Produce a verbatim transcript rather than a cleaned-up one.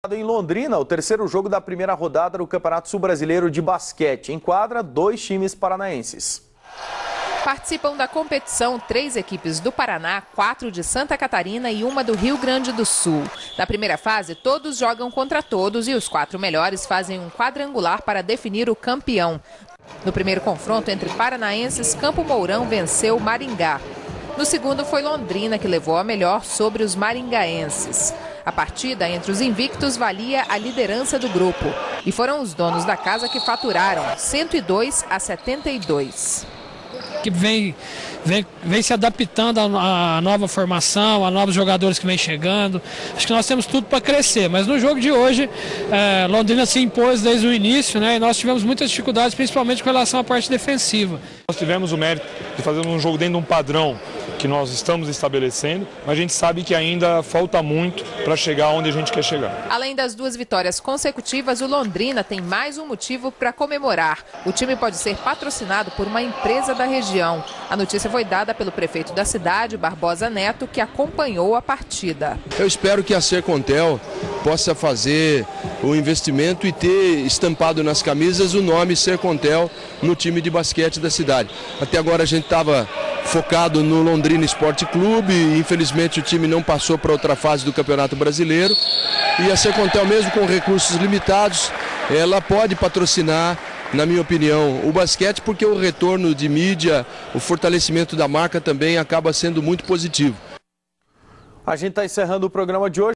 Em Londrina, o terceiro jogo da primeira rodada do Campeonato Sul-Brasileiro de Basquete. Enquadra dois times paranaenses. Participam da competição três equipes do Paraná, quatro de Santa Catarina e uma do Rio Grande do Sul. Na primeira fase, todos jogam contra todos e os quatro melhores fazem um quadrangular para definir o campeão. No primeiro confronto entre paranaenses, Campo Mourão venceu Maringá. No segundo foi Londrina que levou a melhor sobre os maringaenses. A partida entre os invictos valia a liderança do grupo. E foram os donos da casa que faturaram cento e dois a setenta e dois. Que vem, vem, vem se adaptando à nova formação, a novos jogadores que vem chegando. Acho que nós temos tudo para crescer, mas no jogo de hoje, é, Londrina se impôs desde o início, né, e nós tivemos muitas dificuldades, principalmente com relação à parte defensiva. Nós tivemos o mérito de fazer um jogo dentro de um padrão que nós estamos estabelecendo, mas a gente sabe que ainda falta muito para chegar onde a gente quer chegar. Além das duas vitórias consecutivas, o Londrina tem mais um motivo para comemorar. O time pode ser patrocinado por uma empresa da região. A notícia foi dada pelo prefeito da cidade, Barbosa Neto, que acompanhou a partida. Eu espero que a Sercontel possa fazer o investimento e ter estampado nas camisas o nome Sercontel no time de basquete da cidade. Até agora a gente estava focado no Londrina Esporte Clube, infelizmente o time não passou para outra fase do Campeonato Brasileiro. E a Sercontel, mesmo com recursos limitados, ela pode patrocinar, na minha opinião, o basquete, porque o retorno de mídia, o fortalecimento da marca também acaba sendo muito positivo. A gente está encerrando o programa de hoje.